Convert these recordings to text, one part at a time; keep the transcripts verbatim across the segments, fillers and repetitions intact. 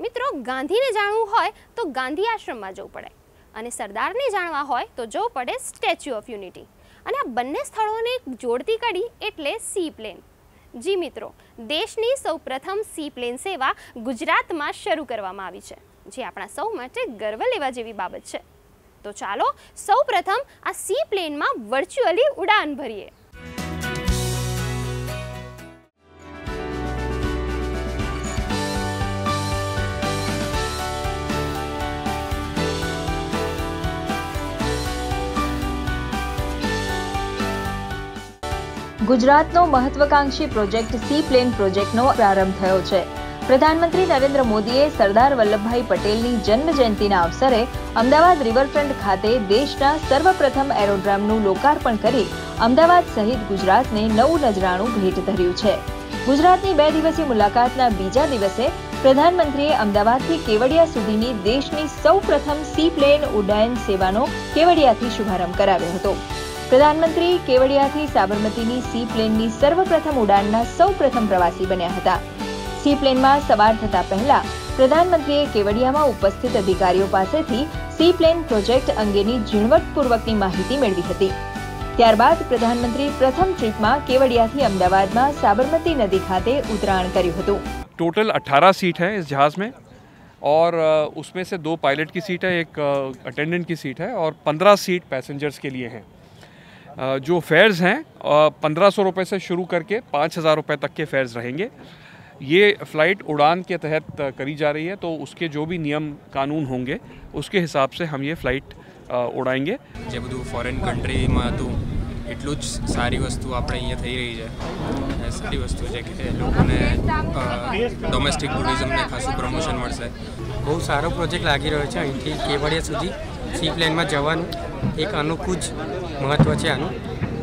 મિત્રો, ગાંધીને જાણવું હોય તો ગાંધી આશ્રમમાં જવું પડે અને સરદારને જાણવા હોય તો જવું પડે સ્ટેચ્યુ ઓફ યુનિટી. અને આ બંને સ્થળોને જોડતી કડી એટલે સી પ્લેન. જી મિત્રો, દેશની સૌપ્રથમ સી પ્લેન સેવા ગુજરાતમાં શરૂ કરવામાં આવી છે, જે આપણા સૌ માટે ગર્વ લેવા જેવી બાબત છે. તો ચાલો સૌપ્રથમ આ સી પ્લેનમાં વર્ચ્યુઅલી ઉડાન ભરીએ. ગુજરાતનો મહત્વકાંક્ષી પ્રોજેક્ટ સી પ્લેન પ્રોજેક્ટનો પ્રારંભ થયો છે. પ્રધાનમંત્રી નરેન્દ્ર મોદીએ સરદાર વલ્લભભાઈ પટેલની જન્મ જયંતિના અવસરે અમદાવાદ રિવરફ્રન્ટ ખાતે દેશના સર્વપ્રથમ એરોડ્રોમનું લોકાર્પણ કરી અમદાવાદ સહિત ગુજરાતને નવું નજરાણું ભેટ ધર્યું છે. ગુજરાતની બે દિવસીય મુલાકાતના બીજા દિવસે પ્રધાનમંત્રીએ અમદાવાદથી કેવડિયા સુધીની દેશની સૌપ્રથમ સી પ્લેન ઉડ્ડયન સેવાનો કેવડિયાથી શુભારંભ કરાવ્યો હતો. પ્રધાનમંત્રી કેવડિયાથી સાબરમતીની સી પ્લેનની સર્વપ્રથમ ઉડાનના સૌપ્રથમ પ્રવાસી બન્યા હતા. સી પ્લેનમાં સવાર થતા પહેલા પ્રધાનમંત્રીએ કેવડિયામાં ઉપસ્થિત અધિકારીઓ પાસેથી સી પ્લેન પ્રોજેક્ટ અંગેની ઝીણવટપૂર્વકની માહિતી મેળવી હતી. ત્યારબાદ પ્રધાનમંત્રી પ્રથમ ટ્રીપમાં કેવડિયાથી અમદાવાદમાં સાબરમતી નદી ખાતે ઉતરાણ કર્યું હતું. टोटल अठारह सीट है इस जहाज़ में और उसमें से दो पायलट की सीट है, एक अटेंडेंट की सीट है और पंद्रह सीट पैसेंजर्स के लिए हैं. जो फेयर्स हैं पंद्रह सौ रुपये से शुरू करके पाँच हज़ार रुपये तक के फेयर्स रहेंगे. ये फ़्लाइट उड़ान के तहत करी जा रही है, तो उसके जो भी नियम कानून होंगे उसके हिसाब से हम ये फ़्लाइट उड़ाएंगे. જે બધું ફોરેન કન્ટ્રીમાં હતું એટલું જ સારી વસ્તુ આપણે અહીંયા થઈ રહી છે. સારી વસ્તુ છે કે લોકોને ડોમેસ્ટિક ટુરિઝમને ખાસું પ્રમોશન મળશે. બહુ સારો પ્રોજેક્ટ લાગી રહ્યો છે. અહીંથી કેવડિયા સુધી સી પ્લેનમાં જવાનું એક અનોખું જ મહત્વ છે આનું,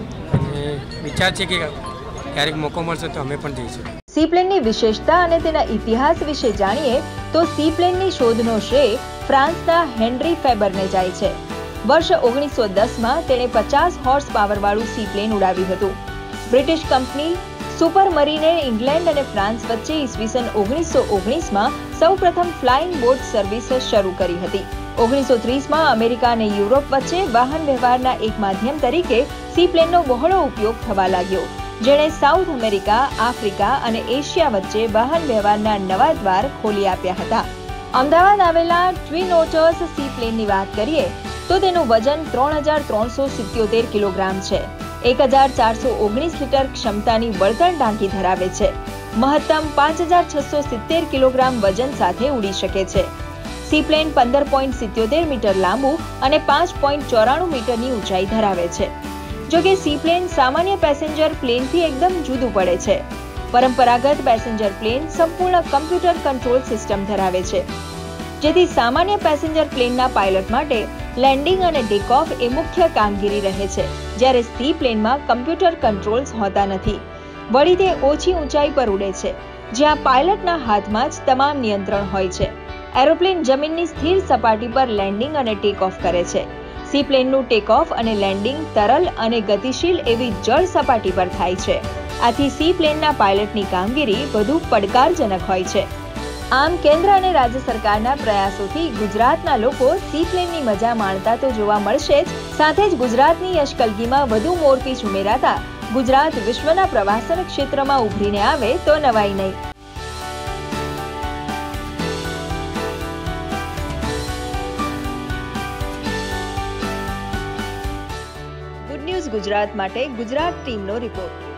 અને વિચાર છે કે ક્યારેક મોકો મળશે તો અમે પણ જઈશું. સી પ્લેનની વિશેષતા અને તેના ઇતિહાસ વિશે જાણીએ તો સી પ્લેનની શોધનો શ્રેય ફ્રાન્સના હેનરી ફેબરને જાય છે. વર્ષ ઓગણીસો દસમાં તેણે પચાસ હોર્સ પાવરવાળું સી પ્લેન ઉડાવ્યું હતું. બ્રિટિશ કંપની સુપરમરીને ઇંગ્લેન્ડ અને ફ્રાન્સ વચ્ચે ઈસવીસન ઓગણીસો ઓગણીસમાં સૌપ્રથમ ફ્લાઇંગ બોટ સર્વિસ શરૂ કરી હતી. ઓગણીસો ત્રીસમાં અમેરિકા અને યુરોપ વચ્ચે વાહન વ્યવહારના એક માધ્યમ તરીકે સી પ્લેનનો બહોળો ઉપયોગ થવા લાગ્યો, જેણે સાઉથ અમેરિકા, આફ્રિકા અને એશિયા વચ્ચે વાહન વ્યવહારના નવા દ્વાર ખોલી આપ્યા હતા. અમદાવાદ આવેલા ટ્વિન ઓટર્સ સી પ્લેનની વાત કરીએ તો તેનું વજન ત્રણ હજાર ત્રણસો સિત્યોતેર કિલોગ્રામ છે. એક હજાર ચારસો ઓગણીસ લીટર ક્ષમતાની બળતણ ટાંકી ધરાવે છે. મહત્તમ પાંચ હજાર છસો સિત્તેર કિલોગ્રામ વજન સાથે ઉડી શકે છે. સી પ્લેન પંદર પોઈન્ટ સિત્યોતેર મીટર લાંબુ અને પાંચ પોઈન્ટ ચોરાણું મીટરની ઊંચાઈ ધરાવે છે. જો કે સી પ્લેન સામાન્ય પેસેન્જર પ્લેનથી એકદમ જુદું પડે છે. પરંપરાગત પેસેન્જર પ્લેન સંપૂર્ણ કમ્પ્યુટર કંટ્રોલ સિસ્ટમ ધરાવે છે, જેથી સામાન્ય પેસેન્જર પ્લેનના પાયલટ માટે લેન્ડિંગ અને ટેક ઓફ એ મુખ્ય કામગીરી રહે છે, જ્યારે સી પ્લેનમાં કમ્પ્યુટર કંટ્રોલ્સ હોતા નથી. વળી તે ઓછી ઊંચાઈ પર ઉડે છે, જ્યાં પાયલટના હાથમાં જ તમામ નિયંત્રણ હોય છે. એરોપ્લેન જમીનની સ્થિર સપાટી પર લેન્ડિંગ અને ટેક ઓફ કરે છે. સી પ્લેનનું ટેક ઓફ અને લેન્ડિંગ તરલ અને ગતિશીલ એવી જળ સપાટી પર થાય છે. આથી સી પ્લેનના પાયલટની કામગીરી વધુ પડકારજનક હોય છે. આમ કેન્દ્ર અને રાજ્ય સરકારના પ્રયાસોથી ગુજરાતના લોકો સી પ્લેનની મજા માણતા તો જોવા મળશે જ, સાથે જ ગુજરાતની યશકલગીમાં વધુ મોરપીંછ ઉમેરાતા ગુજરાત વિશ્વના પ્રવાસન ક્ષેત્રમાં ઉભરીને આવે તો નવાઈ નહીં. ગુડ ન્યૂઝ ગુજરાત માટે ગુજરાત ટીમનો રિપોર્ટ.